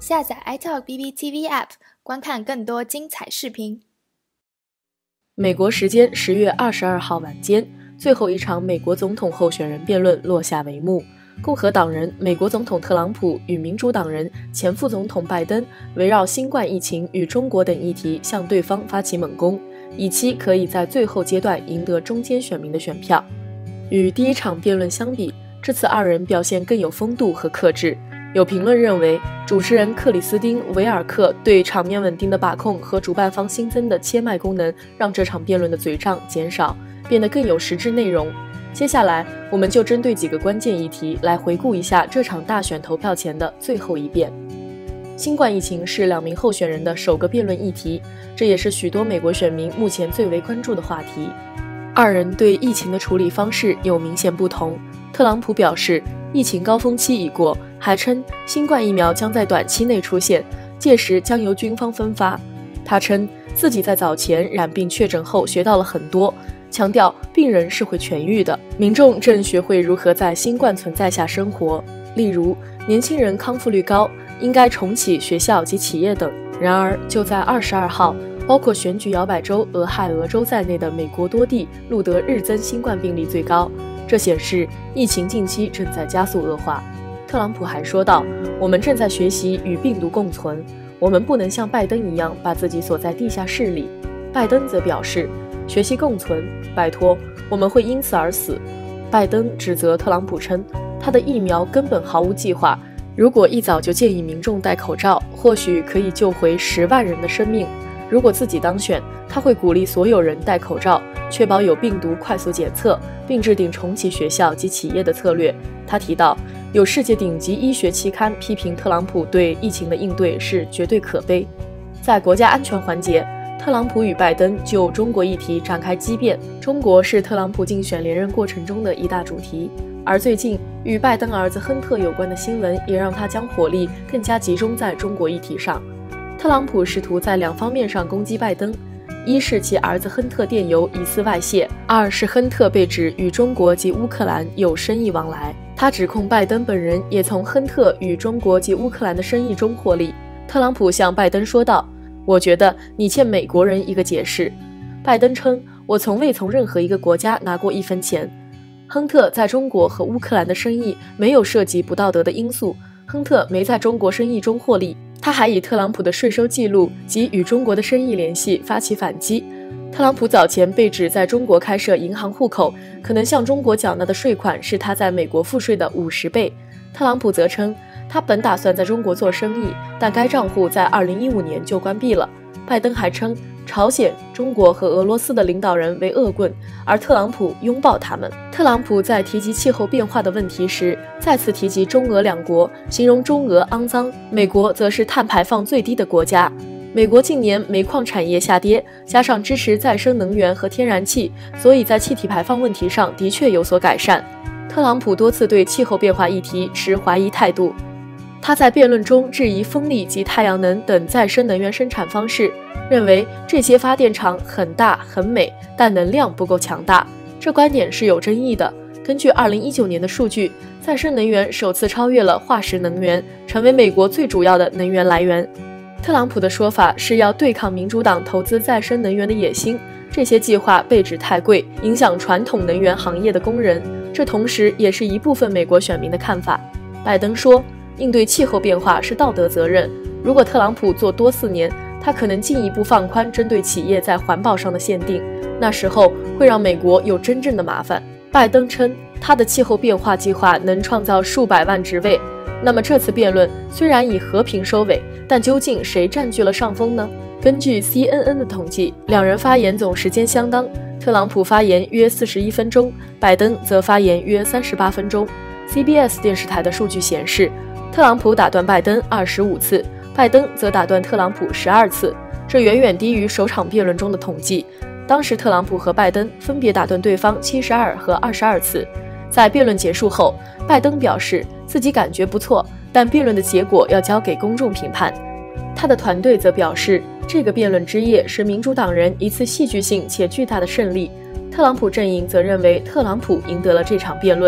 下载 iTalk BBTV App， 观看更多精彩视频。 美国时间10月22号晚间，最后一场美国总统候选人辩论落下帷幕。共和党人美国总统特朗普与民主党人前副总统拜登围绕新冠疫情与中国等议题向对方发起猛攻，以期可以在最后阶段赢得中间选民的选票。与第一场辩论相比，这次二人表现更有风度和克制。有评论认为，主持人克里斯汀·维尔克对场面稳定的把控和主办方新增的切麦功能，让这场辩论的嘴仗减少，变得更有实质内容。接下来，我们就针对几个关键议题来回顾一下这场大选投票前的最后一遍。新冠疫情是两名候选人的首个辩论议题，这也是许多美国选民目前最为关注的话题。二人对疫情的处理方式有明显不同。特朗普表示，疫情高峰期已过，还称新冠疫苗将在短期内出现，届时将由军方分发。他称自己在早前染病确诊后学到了很多，强调病人是会痊愈的，民众正学会如何在新冠存在下生活，例如年轻人康复率高，应该重启学校及企业等。然而就在22号，包括选举摇摆州俄亥俄州在内的美国多地录得日增新冠病例最高，这显示疫情近期正在加速恶化。特朗普还说道，我们正在学习与病毒共存，我们不能像拜登一样把自己锁在地下室里。拜登则表示，学习共存，拜托，我们会因此而死。拜登指责特朗普称，他的疫苗根本毫无计划，如果一早就建议民众戴口罩，或许可以救回10万人的生命。如果自己当选，他会鼓励所有人戴口罩，确保有病毒快速检测，并制定重启学校及企业的策略。他提到，有世界顶级医学期刊批评特朗普对疫情的应对是绝对可悲。在国家安全环节，特朗普与拜登就中国议题展开激辩，中国是特朗普竞选连任过程中的一大主题。而最近与拜登儿子亨特有关的新闻也让他将火力更加集中在中国议题上。特朗普试图在两方面上攻击拜登，一是其儿子亨特电邮疑似外泄，二是亨特被指与中国及乌克兰有生意往来。他指控拜登本人也从亨特与中国及乌克兰的生意中获利。特朗普向拜登说道，我觉得你欠美国人一个解释。拜登称，我从未从任何一个国家拿过1分钱。亨特在中国和乌克兰的生意没有涉及不道德的因素，亨特没在中国生意中获利。他还以特朗普的税收记录及与中国的生意联系发起反击。特朗普早前被指在中国开设银行户口，可能向中国缴纳的税款是他在美国赋税的50倍。特朗普则称，他本打算在中国做生意，但该账户在2015年就关闭了。拜登还称，朝鲜、中国和俄罗斯的领导人为恶棍，而特朗普拥抱他们。特朗普在提及气候变化的问题时，再次提及中俄两国，形容中俄肮脏。美国则是碳排放最低的国家。美国近年煤矿产业下跌，加上支持再生能源和天然气，所以在气体排放问题上的确有所改善。特朗普多次对气候变化议题持怀疑态度。他在辩论中质疑风力及太阳能等再生能源生产方式，认为这些发电厂很大很美，但能量不够强大。这观点是有争议的。根据2019年的数据，再生能源首次超越了化石能源，成为美国最主要的能源来源。特朗普的说法是要对抗民主党投资再生能源的野心，这些计划被指太贵，影响传统能源行业的工人，这同时也是一部分美国选民的看法。拜登说，应对气候变化是道德责任，如果特朗普做多4年，他可能进一步放宽针对企业在环保上的限定，那时候会让美国有真正的麻烦。拜登称，他的气候变化计划能创造数百万职位。那么这次辩论虽然以和平收尾，但究竟谁占据了上风呢？根据 CNN 的统计，两人发言总时间相当，特朗普发言约41分钟，拜登则发言约38分钟。CBS 电视台的数据显示，特朗普打断拜登25次，拜登则打断特朗普12次，这远远低于首场辩论中的统计。当时特朗普和拜登分别打断对方72和22次。在辩论结束后，拜登表示自己感觉不错，但辩论的结果要交给公众评判。他的团队则表示，这个辩论之夜是民主党人一次戏剧性且巨大的胜利。特朗普阵营则认为特朗普赢得了这场辩论。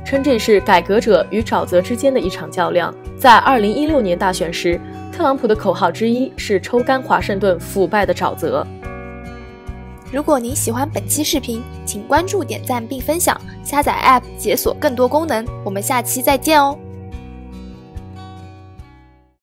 称这是改革者与沼泽之间的一场较量。在2016年大选时，特朗普的口号之一是抽干华盛顿腐败的沼泽。 如果您喜欢本期视频，请关注、点赞并分享，下载 App 解锁更多功能。我们下期再见哦。